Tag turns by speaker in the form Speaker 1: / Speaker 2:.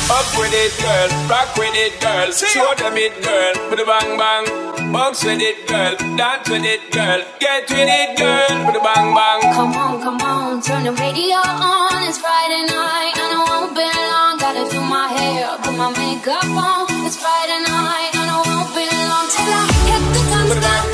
Speaker 1: Up with it, girl, rock with it, girl. Show them it, girl, with a bang bang. Bounce with it, girl, dance with it, girl. Get with it, girl, with a bang bang.
Speaker 2: Come on, turn the radio on. It's Friday night and I won't be long. Gotta do my hair, put my makeup on. It's Friday night and I won't be long till I hit the dance floor.